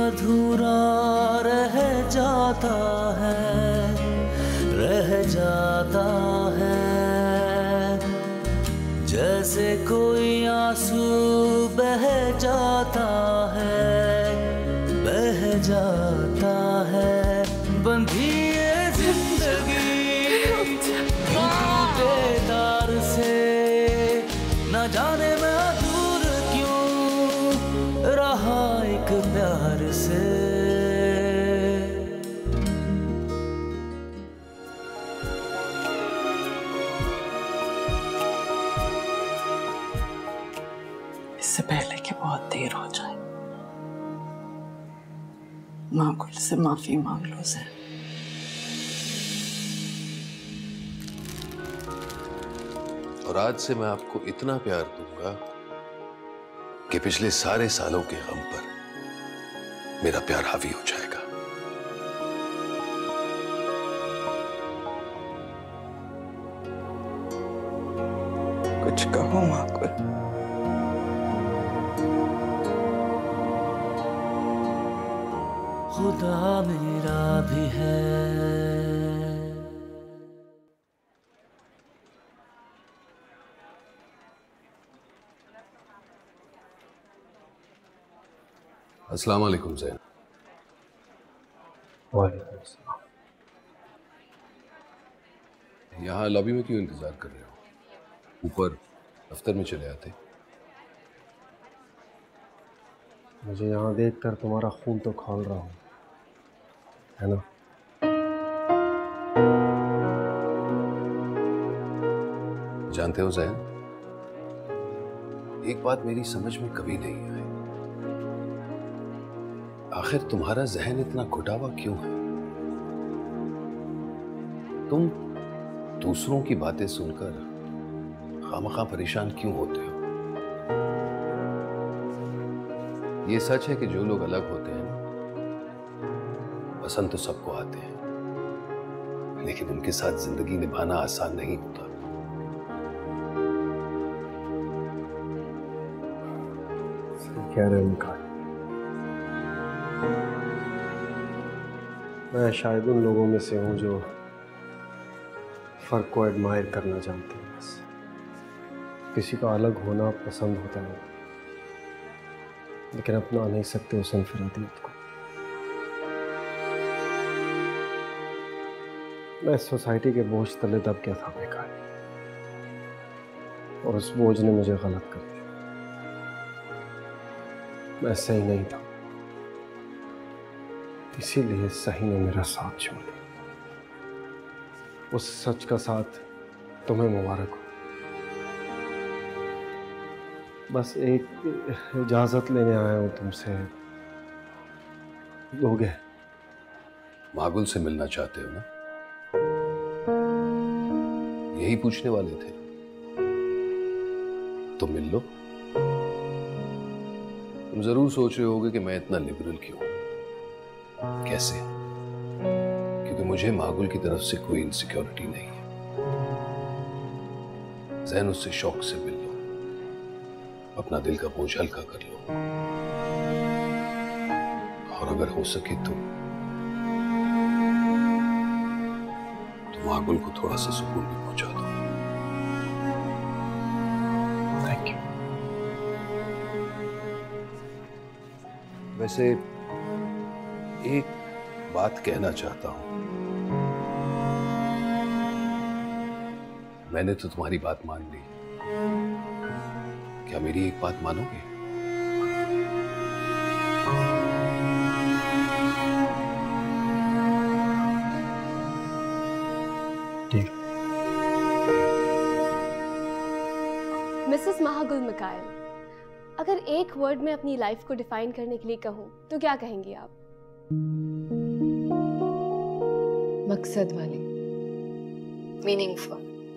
अधूरा रह जाता है, रह जाता है। जैसे कोई आंसू बह जाता है, बह जाता है। बंधी ये जिंदगी टूटे तार से, न जाने मैं दूर क्यों रहा एक प्यार से। इससे पहले कि बहुत देर हो जाए, माकुल से माफी मांग लो ज़ैन। और आज से मैं आपको इतना प्यार दूंगा कि पिछले सारे सालों के गम पर मेरा प्यार हावी हो जाएगा। कुछ कहो माकुल। खुदा मेरा भी है। अस्सलाम वालेकुम ज़ैन। वालेकुम अस्सलाम। यहाँ लॉबी में क्यों इंतजार कर रहे हो? ऊपर दफ्तर में चले आते। मुझे यहाँ देखकर तुम्हारा खून तो खौल रहा हूँ, है ना? जानते हो ज़ैन, एक बात मेरी समझ में कभी नहीं आई, आखिर तुम्हारा जहन इतना घुटा हुआ क्यों है? तुम दूसरों की बातें सुनकर खामखा परेशान क्यों होते हो? ये सच है कि जो लोग अलग होते हैं पसंद तो सबको आते हैं, लेकिन उनके साथ जिंदगी निभाना आसान नहीं होता। सही कह रहे हो मिकाइल। मैं शायद उन लोगों में से हूँ जो फर्क को एडमायर करना जानते हैं। बस किसी का अलग होना पसंद होता है, लेकिन अपना नहीं सकते उस इनफरादियत को। मैं सोसाइटी के बोझ तले दब गया था मिकाइल, और उस बोझ ने मुझे गलत कर दिया। मैं सही नहीं था, इसीलिए सही ने मेरा साथ छोड़ दिया। उस सच का साथ तुम्हें मुबारक हो। बस एक इजाजत लेने आया हूं तुमसे, लोगे? मागुल से मिलना चाहते हो ना? यही पूछने वाले थे तो मिल लो। तुम जरूर सोच रहे होगे कि मैं इतना लिबरल क्यों हूं। कैसे? क्योंकि मुझे मागुल की तरफ से कोई इनसिक्योरिटी नहीं है। ज़ैन, उससे शौक से मिल लो, अपना दिल का बोझ हल्का कर लो, और अगर हो सके तो मागुल को थोड़ा सा सुकून भी पहुंचा दो। Thank you. वैसे एक बात कहना चाहता हूं। मैंने तो तुम्हारी बात मान ली, क्या मेरी एक बात मानोगे? ठीक। मिसेस महागुल मिकाइल, अगर एक वर्ड में अपनी लाइफ को डिफाइन करने के लिए कहूं तो क्या कहेंगी आप? मकसद वाली, मीनिंगफुल।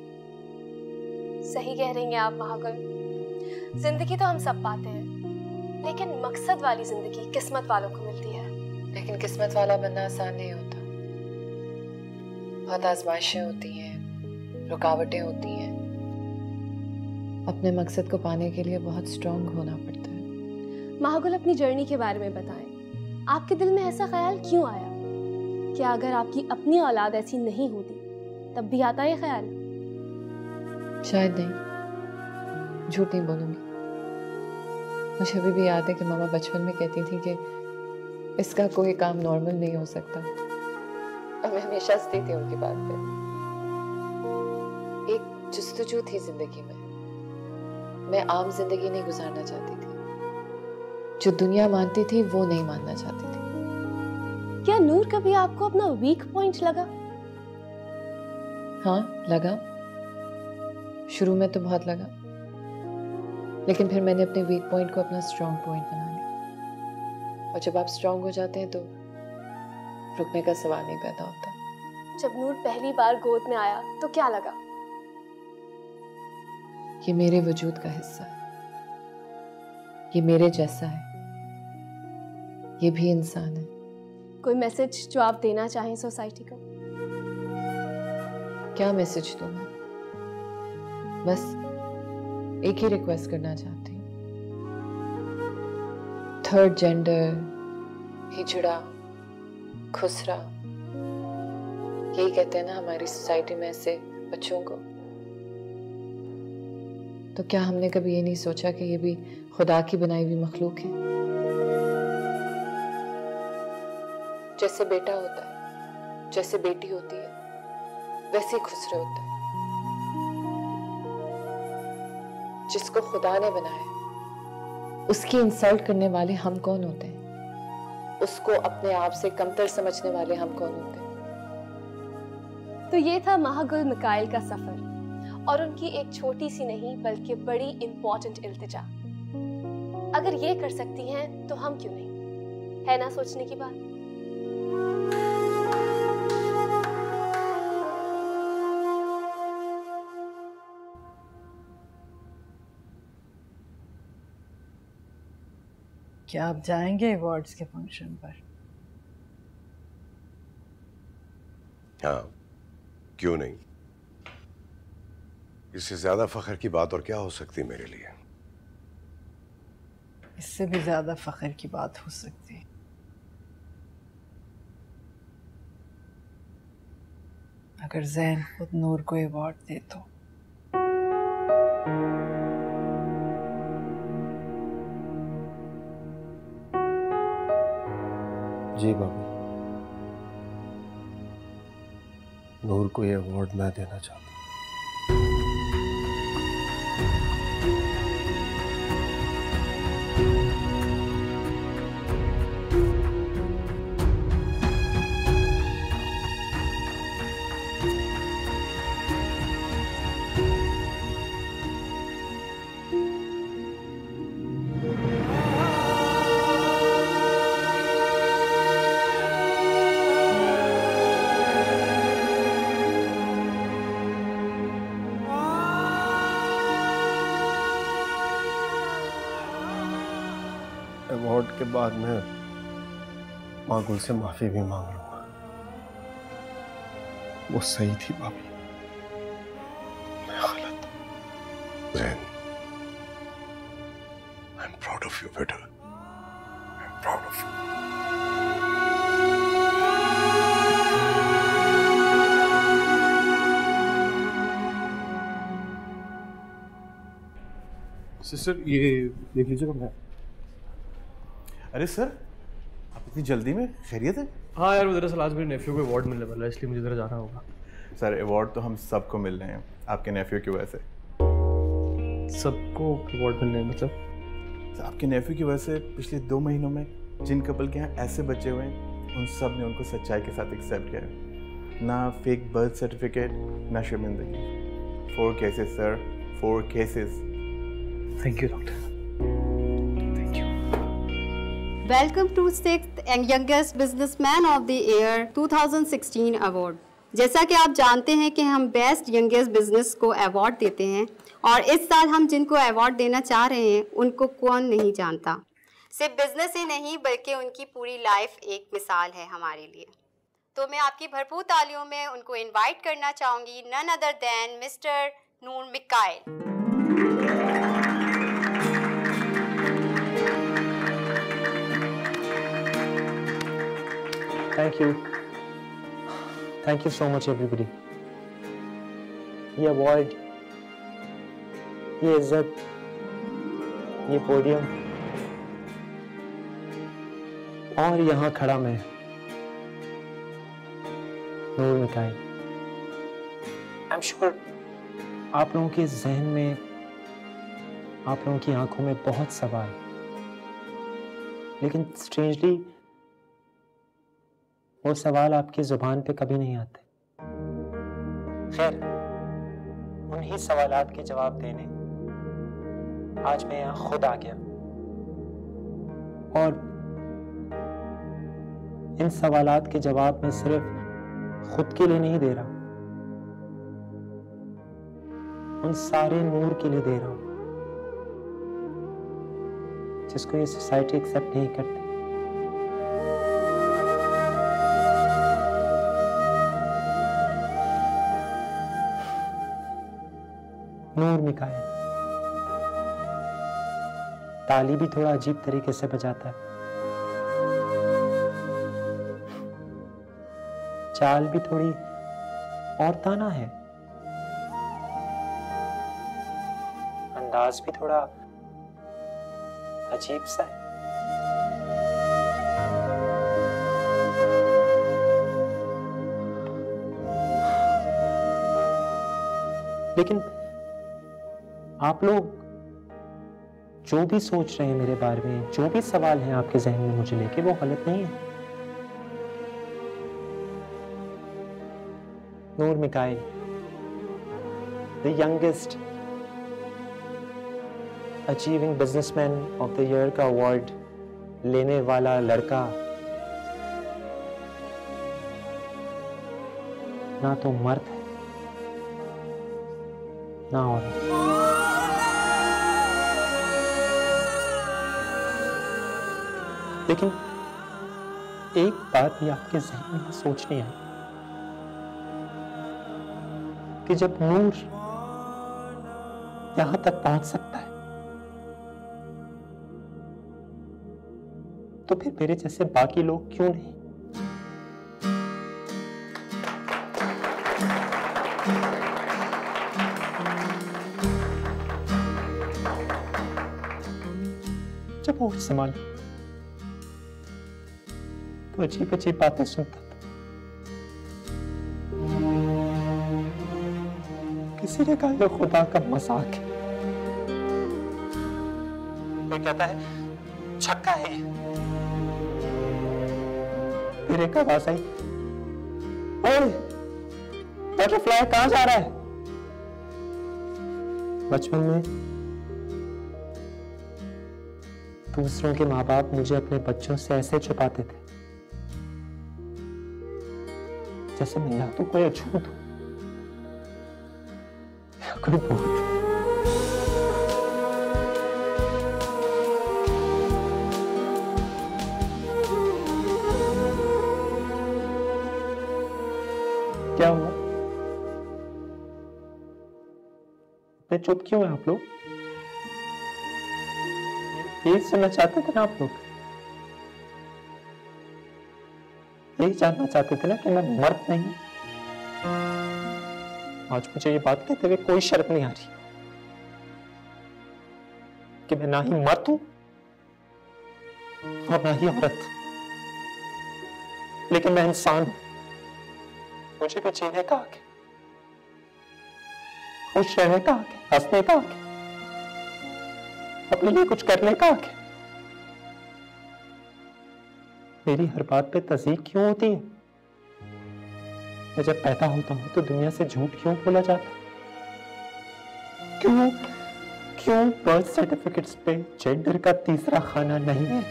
सही कह रही हैं आप महागुल। जिंदगी तो हम सब पाते हैं, लेकिन मकसद वाली जिंदगी किस्मत वालों को मिलती है। लेकिन किस्मत वाला बनना आसान नहीं होता। बहुत आजमाइशें होती हैं, रुकावटें होती हैं। अपने मकसद को पाने के लिए बहुत स्ट्रांग होना पड़ता है। महागुल, अपनी जर्नी के बारे में बताएं। आपके दिल में ऐसा ख्याल क्यों आया? क्या अगर आपकी अपनी औलाद ऐसी नहीं होती तब भी आता ये ख्याल? शायद नहीं, झूठ नहीं बोलूंगी। मुझे अभी भी याद है कि मामा बचपन में कहती थी कि इसका कोई काम नॉर्मल नहीं हो सकता, और मैं हमेशा हंसती थी उनकी बात पे। एक जुस्तजू थी जिंदगी में। मैं आम जिंदगी नहीं गुजारना चाहती थी, जो दुनिया मानती थी वो नहीं मानना चाहती थी। क्या नूर कभी आपको अपना वीक पॉइंट लगा? हाँ लगा, शुरू में तो बहुत लगा, लेकिन फिर मैंने अपने वीक पॉइंट को अपना स्ट्रॉन्ग पॉइंट बना लिया। और जब आप स्ट्रॉन्ग हो जाते हैं तो रुकने का सवाल नहीं पैदा होता। जब नूर पहली बार गोद में आया तो क्या लगा? ये मेरे वजूद का हिस्सा है, ये मेरे जैसा है, ये भी इंसान है। कोई मैसेज जो आप देना चाहें सोसाइटी को? क्या मैसेज दूं मैं? बस एक ही रिक्वेस्ट करना चाहती हूँ। थर्ड जेंडर, हिजड़ा, खुसरा, यही कहते हैं ना हमारी सोसाइटी में ऐसे बच्चों को। तो क्या हमने कभी ये नहीं सोचा कि ये भी खुदा की बनाई हुई मखलूक है? जैसे बेटा होता है, जैसे बेटी होती है, वैसे ही खुसरे होता है। जिसको खुदा ने बनाया, उसकी इंसल्ट करने वाले हम कौन होते हैं? उसको अपने आप से कमतर समझने वाले हम कौन होते हैं? तो ये था महागुल मिकाइल का सफर और उनकी एक छोटी सी नहीं बल्कि बड़ी इंपॉर्टेंट इल्तिजा। अगर ये कर सकती हैं तो हम क्यों नहीं? है ना सोचने की बात। क्या आप जाएंगे अवार्ड्स के फंक्शन पर? हाँ, क्यों नहीं? इससे ज्यादा फख्र की बात और क्या हो सकती मेरे लिए? इससे भी ज्यादा फख्र की बात हो सकती है। अगर ज़ैन खुद नूर को अवार्ड दे तो। जी बाबा, नूर को ये अवार्ड मैं देना चाहता हूँ। अवार्ड के बाद मैं मागुल से माफी भी मांग लूंगा। वो सही थी भाभी, मैं गलत। Zain, I am proud of you बेटा, I am proud of you. Sister ये देख लीजिएगा। मैं अरे सर, आप इतनी जल्दी में? खैरियत है? हाँ यार, वो दरअसल आज मेरे नेफ्यू को अवार्ड मिलने वाला है, इसलिए मुझे ज़रा जाना होगा। सर अवार्ड तो हम सबको मिल रहे हैं, आपके नेफ्यू की वजह से। सबको अवार्ड मिलने मतलब? सर, आपके नेफ्यू की वजह से पिछले 2 महीनों में जिन कपल के यहाँ ऐसे बच्चे हुए हैं, उन सब ने उनको सच्चाई के साथ एक्सेप्ट किया है। ना फेक बर्थ सर्टिफिकेट, ना शर्मिंदगी। 4 cases sir, 4 cases. Thank you doctor, thank you. Welcome to 6th and youngest businessman of the year 2016 award. जैसा कि आप जानते हैं कि हम बेस्ट यंगेस्ट बिजनेस को अवार्ड देते हैं, और इस साल हम जिनको अवार्ड देना चाह रहे हैं उनको कौन नहीं जानता। सिर्फ बिजनेस ही नहीं बल्कि उनकी पूरी लाइफ एक मिसाल है हमारे लिए। तो मैं आपकी भरपूर तालियों में उनको इनवाइट करना चाहूँगी, none other than mister Noor Mikail. Thank you so much everybody. ये अवार्ड, ये इज्जत, ये पोडियम और यहाँ खड़ा मैं, Noor Mikail. I am sure आप लोगों के जहन में, आप लोगों की आंखों में बहुत सवाल, लेकिन स्ट्रेंजली वो सवाल आपकी जुबान पे कभी नहीं आते। खैर, उन्हीं सवालात के जवाब देने आज मैं यहाँ खुद आ गया, और इन सवालात के जवाब मैं सिर्फ खुद के लिए नहीं दे रहा, उन सारे नूर के लिए दे रहा हूं जिसको ये सोसाइटी एक्सेप्ट नहीं करती। नूर मिकाइल ताली भी थोड़ा अजीब तरीके से बजाता है, चाल भी थोड़ी औरताना है, अंदाज भी थोड़ा अजीब सा है। लेकिन आप लोग जो भी सोच रहे हैं मेरे बारे में, जो भी सवाल हैं आपके जहन में मुझे लेके, वो गलत नहीं है। Noor Mikail, the youngest achieving businessman of the year का अवार्ड लेने वाला लड़का ना तो मर्द है ना औरत। लेकिन एक बात भी आपके जहन में सोचनी है कि जब नूर यहां तक पहुंच सकता है तो फिर मेरे जैसे बाकी लोग क्यों नहीं? जब वो संभाला तो अजीब अजीब बातें सुनता था। किसी ने कहा यह खुदा का मजाक है, कोई कहता है छक्का है, फिर एक आवाज आई, ओए बटरफ्लाई कहां जा रहा है? बचपन में दूसरों के माँ बाप मुझे अपने बच्चों से ऐसे छुपाते थे जैसे मैं या तो कोई अछूत हूं या कोई भूत। क्या हुआ? मैं चुप क्यों है आप लोग? यही सुनना चाहते थे ना आप लोग? यही जानना चाहते थे ना कि मैं मर्द नहीं? आज मुझे ये बात कहते हुए कोई शर्म नहीं आ रही कि मैं ना ही मर्द हूं और ना ही औरत, लेकिन मैं इंसान हूं। मुझे भी जीने का हक है, खुश रहने का हक है, हंसने का हक है, अपने लिए कुछ करने का हक है। मेरी हर बात पे तस्दीक क्यों होती है? मैं जब पैदा होता हूं तो दुनिया से झूठ क्यों बोला जाता है? क्यों बर्थ सर्टिफिकेट्स पे जेंडर का तीसरा खाना नहीं है?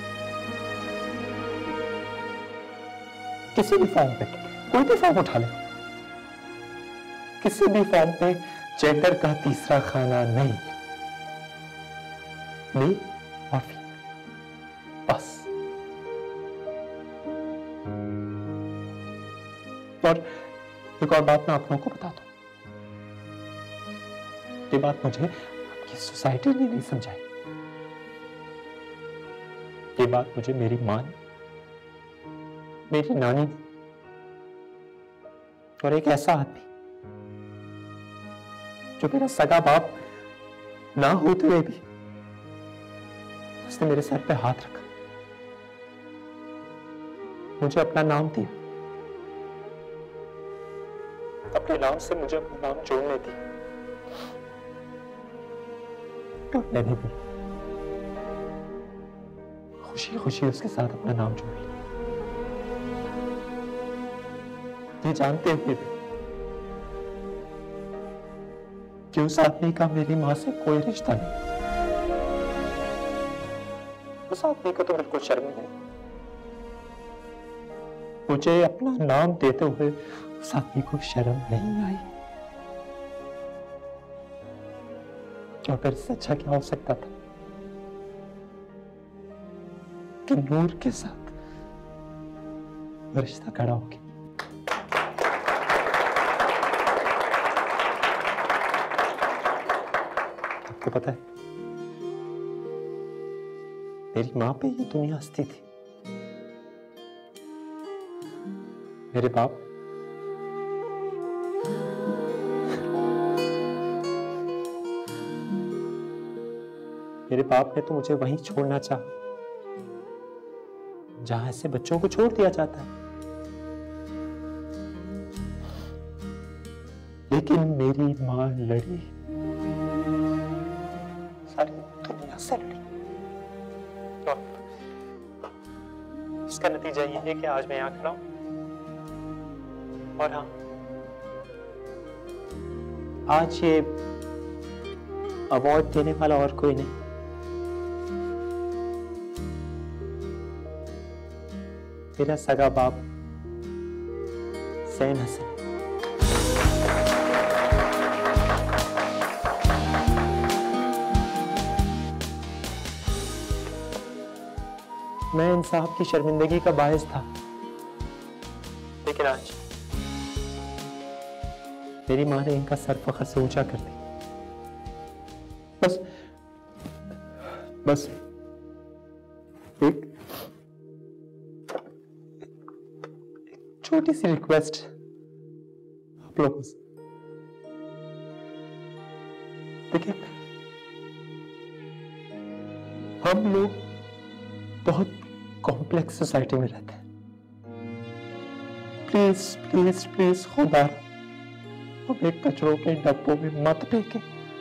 किसी भी फॉर्म पे, कोई भी फॉर्म उठा ले, किसी भी फॉर्म पे जेंडर का तीसरा खाना नहीं, मेल और फीमेल, बस। और एक और बात मैं आप लोगों को बता दूं, ये बात मुझे आपकी सोसाइटी ने नहीं समझाई, ये बात मुझे मेरी मां ने, मेरी नानी और एक ऐसा आदमी जो मेरा सगा बाप ना होते हुए भी उसने मेरे सर पे हाथ रखा, मुझे अपना नाम दिया, अपने नाम से मुझे अपना नाम जोड़ने दी, और मैंने भी खुशी खुशी उसके साथ अपना नाम जोड़ लिया, ये जानते हुए भी कि उस आदमी का मेरी मां से कोई रिश्ता नहीं। उस आदमी को तो बिल्कुल शर्म नहीं, मुझे अपना नाम देते हुए उस आदमी को शर्म नहीं आई। और फिर इससे अच्छा क्या हो सकता था कि नूर के साथ रिश्ता खड़ा हो गया। आपको पता है, मेरी मां पे ये दुनिया हंसती थी, मेरे बाप ने तो मुझे वहीं छोड़ना चाहा जहां ऐसे बच्चों को छोड़ दिया जाता है, लेकिन मेरी मां लड़ी, सारी दुनिया से लड़ी, और इसका नतीजा ये है कि आज मैं यहां खड़ा हूं। और हाँ, आज ये अवार्ड देने वाला और कोई नहीं, मेरा सगा बाप सैन हसन। मैं इन साहब की शर्मिंदगी का बायस था, लेकिन आज मेरी मां ने इनका सर फख्र से ऊंचा कर दिया। बस एक छोटी सी रिक्वेस्ट आप लोगों से। देखिए, हम लोग बहुत कॉम्प्लेक्स सोसाइटी में रहते हैं। प्लीज प्लीज प्लीज खुदा हमें कचरों के डब्बों में मत फेंके।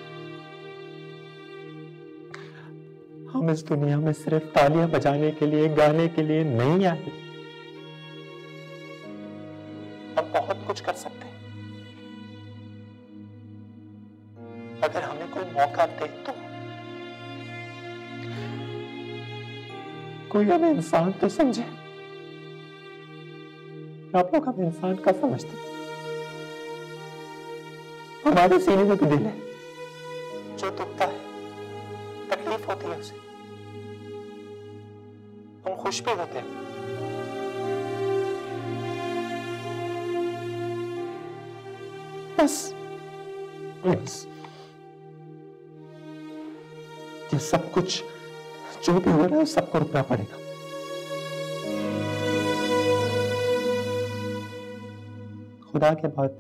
हम इस दुनिया में सिर्फ तालियां बजाने के लिए, गाने के लिए नहीं आए। हम बहुत कुछ कर सकते हैं अगर हमें कोई मौका दे तो। कोई हमें इंसान तो समझे। आप लोग हमें इंसान का समझते, हमारे सीने में भी दिल है, जो दुखता है, तकलीफ होती है उसे, हम खुश भी होते हैं। बस ये सब कुछ जो भी हो रहा है सबको रुकना पड़ेगा। खुदा के बाद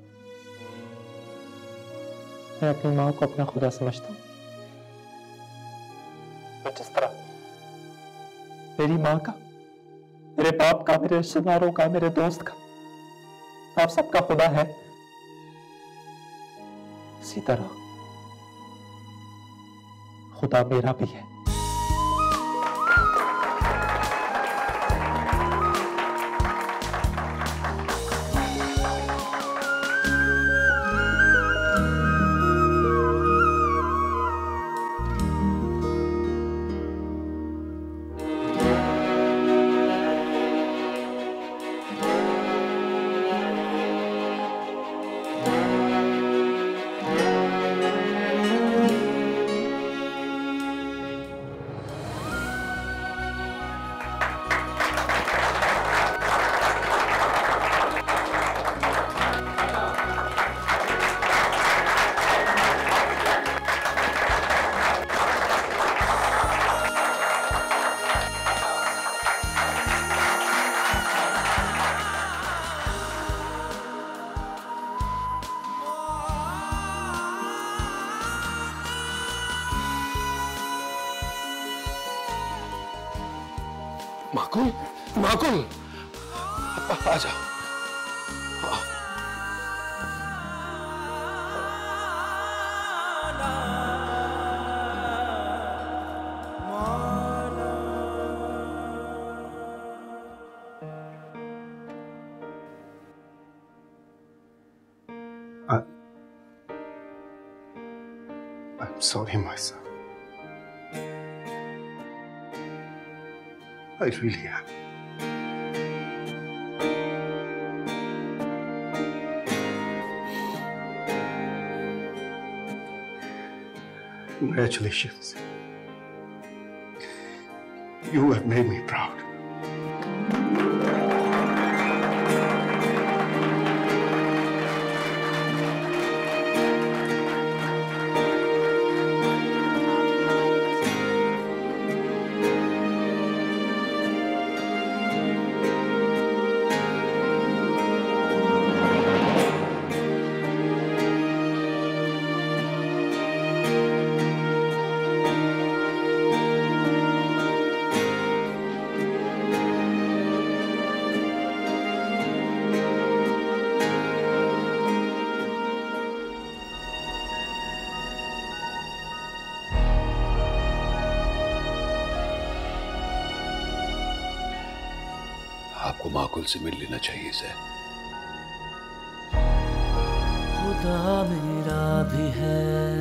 मैं अपनी मां को अपना खुदा समझता हूं। जिस तरह मेरी मां का, मेरे बाप का, मेरे रिश्तेदारों का, मेरे दोस्त का, आप सबका खुदा है, इसी तरह खुदा मेरा भी है। माकुल, माकुल, आजा। I'm sorry, my son. I really am. Congratulations. You have made me proud. आपको माकुल से मिल लेना चाहिए सर। खुदा मेरा भी है।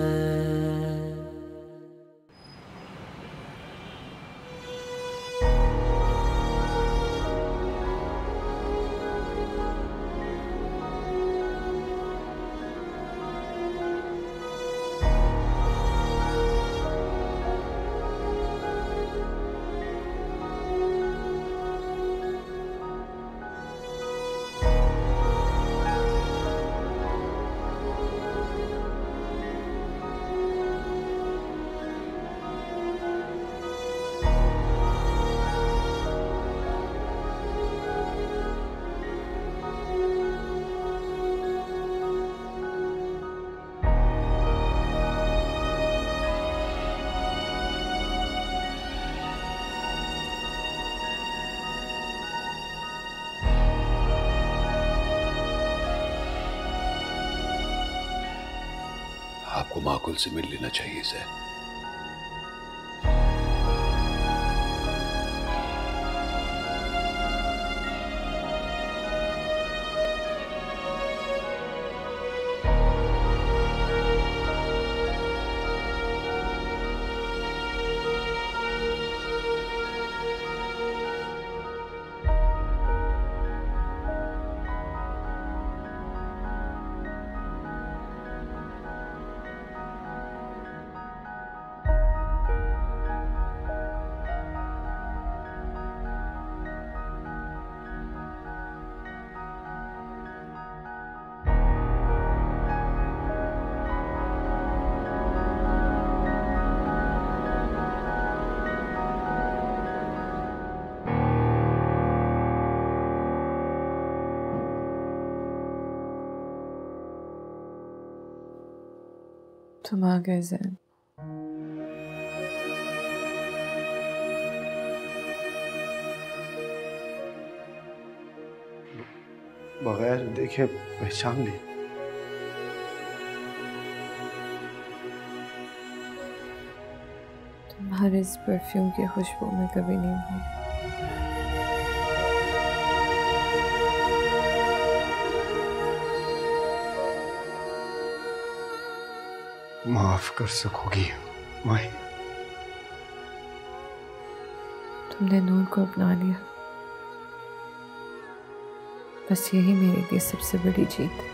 आपको माकुल से मिल लेना चाहिए सर। तुम आ गए ज़ैन। बगैर देखे पहचान ली। तुम्हारे इस परफ्यूम की खुशबू में कभी नहीं भूली। माफ कर सकोगी माही? तुमने नूर को अपना लिया, बस यही मेरे लिए सबसे बड़ी जीत है।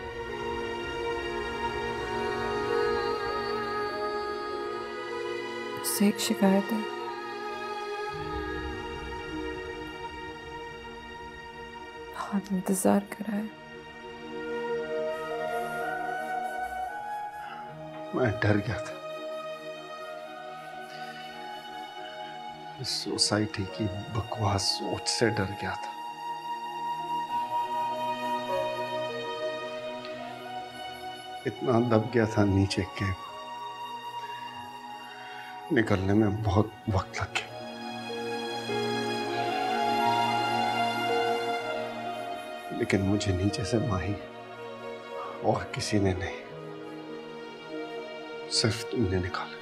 उससे एक शिकायत है, बहुत इंतजार कराया। मैं डर गया था। इस सोसाइटी की बकवास सोच से डर गया था। इतना दब गया था नीचे के निकलने में बहुत वक्त लग गया। लेकिन मुझे नीचे से माही और किसी ने नहीं, सिर्फ तुमने निकाला।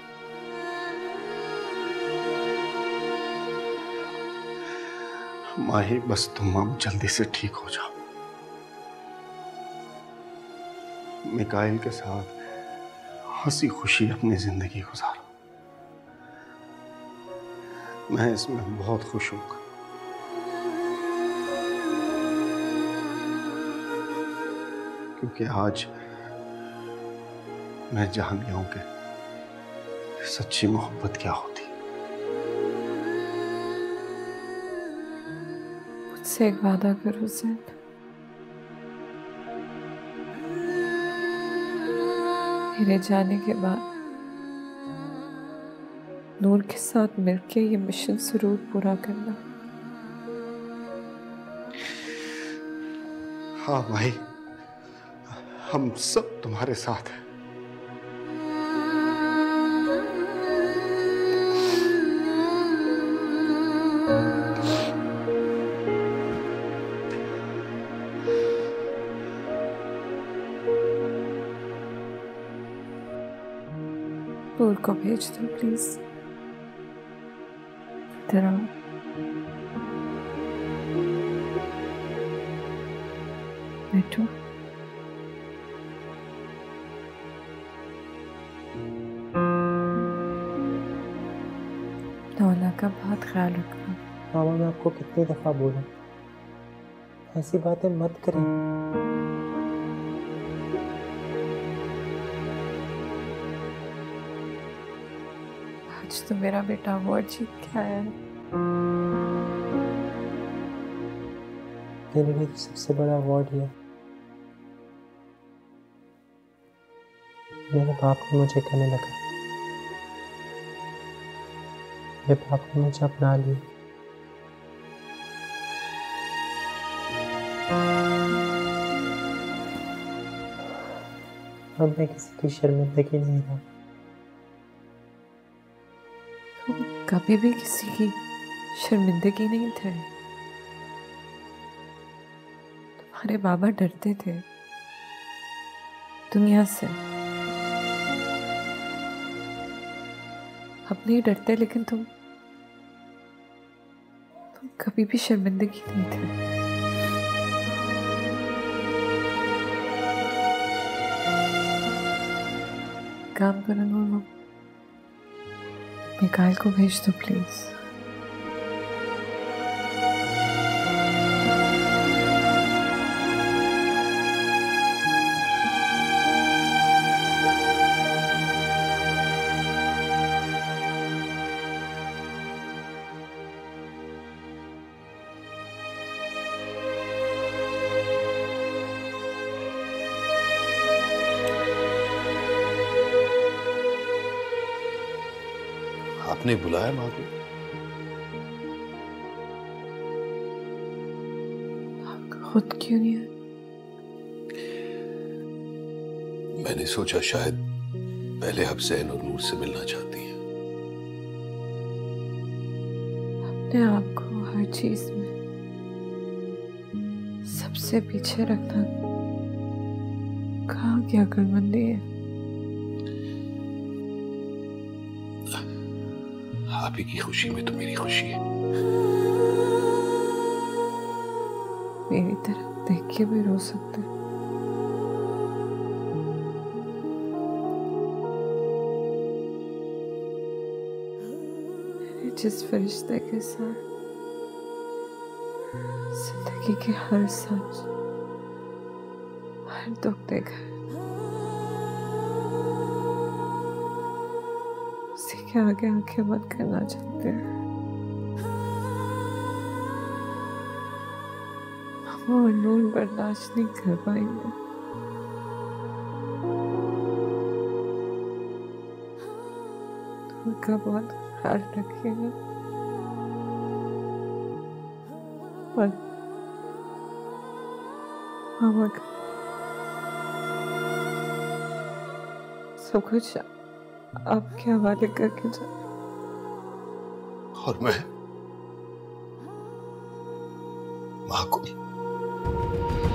माही बस तुम अब जल्दी से ठीक हो जाओ। मिकाइल के साथ हंसी खुशी अपनी जिंदगी गुजारो। मैं इसमें बहुत खुश हूं। क्योंकि आज मैं जान गया हूं कि सच्ची मोहब्बत क्या होती। मुझसे एक वादा करो ज़ैद। मेरे जाने के बाद नूर के साथ मिलके ये मिशन जरूर पूरा करना। हाँ भाई, हम सब तुम्हारे साथ हैं। नूर को भेज दो प्लीज। इधर आओ। बैठो। नौला का बहुत ख्याल रखना। मामा, मैं आपको कितनी दफा बोला ऐसी बातें मत करें। आज तो मेरा बेटा अवार्ड जीत के आया है। मेरे लिए तो सबसे बड़ा अवार्ड है। मेरे बाप ने मुझे कहने लगा, मेरे बाप ने मुझे अपना लिया। अब मैं किसी की शर्मिंदगी नहीं रहा। कभी भी किसी की शर्मिंदगी नहीं थे। तुम्हारे बाबा डरते थे दुनिया से। अब नहीं डरते, लेकिन तुम कभी भी शर्मिंदगी नहीं थे। काम करो नूर, मिकाइल को भेज दो प्लीज। आपने बुलाया मां को? खुद क्यों नहीं है? मैंने सोचा शायद पहले हुसैन और नूर से मिलना चाहती हैं। अपने आप को हर चीज में सबसे पीछे रखना कहाँ की अक्लमंदी है। आप ही की खुशी में तो मेरी खुशी है। मेरी तरफ देख के भी रो सकते हैं। मैंने जिस फरिश्ते के साथ जिंदगी के हर सच, हर दुख देखा है, उसी के आगे आंखें बंद करना चाहते हैं। हम और नूर बर्दाश्त नहीं कर पाएंगे। उनका बहुत ख्याल रखिएगा। और मामा का सब कुछ आपके हवाले करके जा। और मैं मां को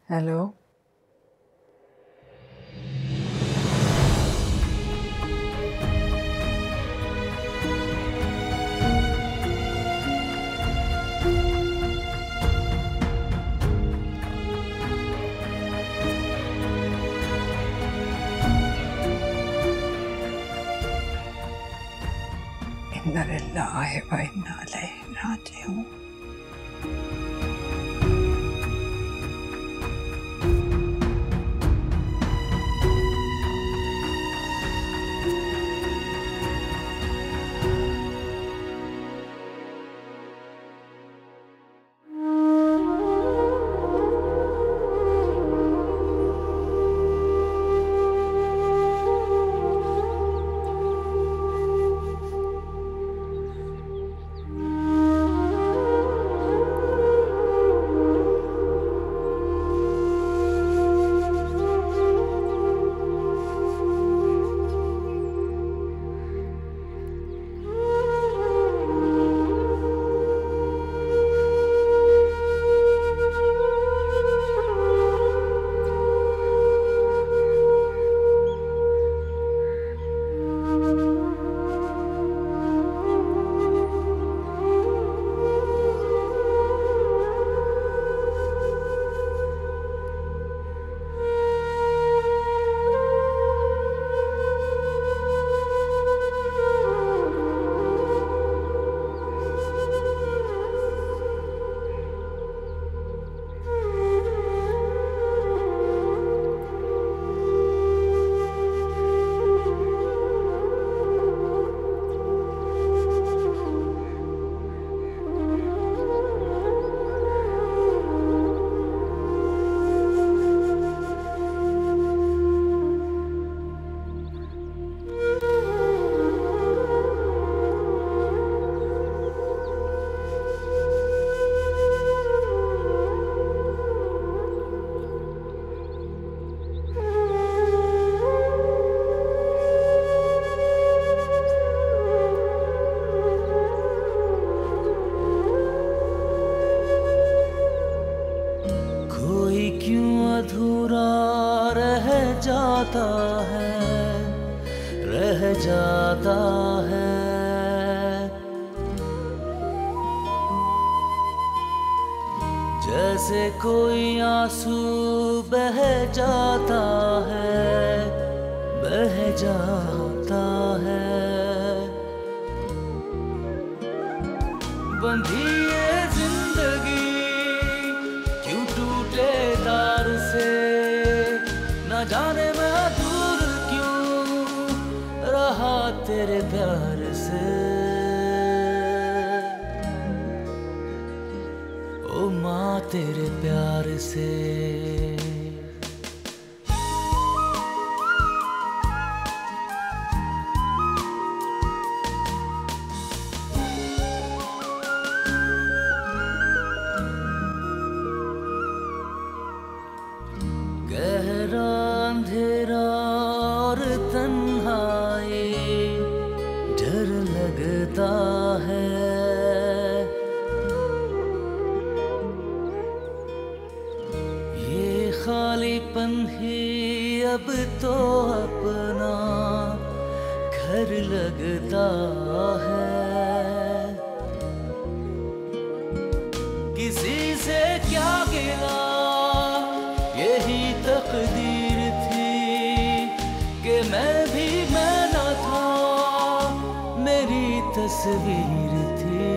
हेलो। इन्ना लिल्लाहि व इन्ना इलैहि राजिऊन। जाता है, रह जाता है। जैसे कोई आंसू बह जाता है, बह जाता है। बंधी ये जिंदगी क्यों टूटे तार से, न जाने मैं दूर क्यों रहा तेरे प्यार से। ओ माँ तेरे प्यार से। गहरा अंधेरा और तन्हाई डर लगता है। ये खालीपन ही अब तो अपना घर लगता है। किसी से क्या गिला यही तकदीर थी कि मैं भी मैं न था, मेरी तस्वीर थी।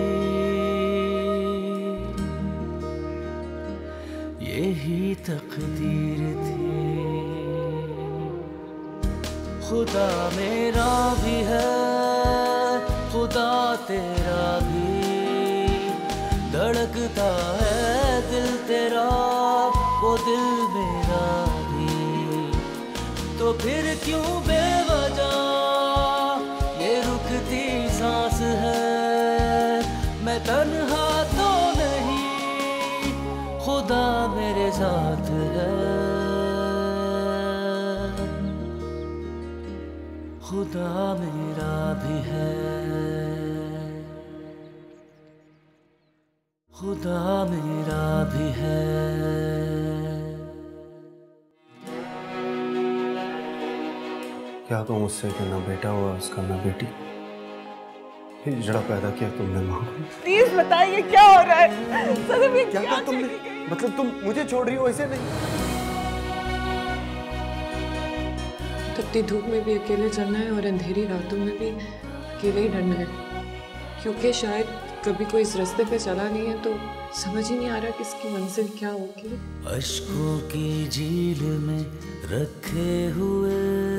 यही तकदीर थी। खुदा मेरा भी है, खुदा तेरा भी, धड़कता है दिल तेरा, वो दिल मेरा भी। तो फिर क्यों बेवजह ये रुकती सांस है। मैं तन्हा तो नहीं, खुदा मेरे साथ है। खुदा मेरा भी है, खुदा मेरा भी है। क्या तुम उससे कि ना बेटा हुआ उसका ना बेटी, हिजड़ा पैदा किया तुमने माँ को। प्लीज बताइए क्या हो रहा है? सदम ये क्या तुमने, मतलब तुम मुझे छोड़ रही हो? ऐसे नहीं। तपती धूप में भी अकेले चलना है और अंधेरी रातों में भी अकेले ही डरना है, क्योंकि शायद कभी कोई इस रास्ते पे चला नहीं है तो समझ ही नहीं आ रहा कि इसकी मंजिल क्या होगी। अश्कों की झील में रखे हुए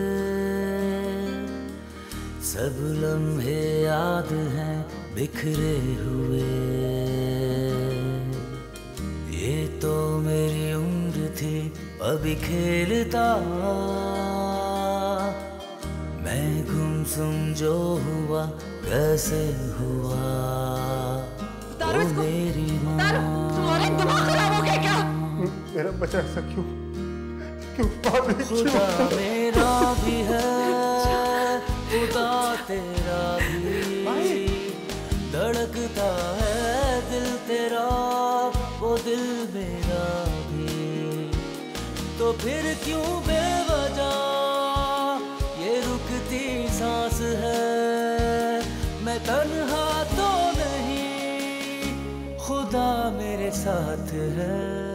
सब लम्हे याद हैं बिखरे हुए। ये तो मेरी उम्र थी अभी खेलता, मैं गुमसुम जो हुआ कैसे हुआ। तारो इसको, तारो, तुम्हारा दिमाग खराब हो गया क्या? मेरा बच्चा ऐसा क्यों खुदा मेरा भी है, खुदा तेरा भी, धड़कता है दिल तेरा, वो दिल मेरा भी। तो फिर क्यों बेवजह ये रुकती सांस है। मैं तन्हा तो नहीं, खुदा मेरे साथ है।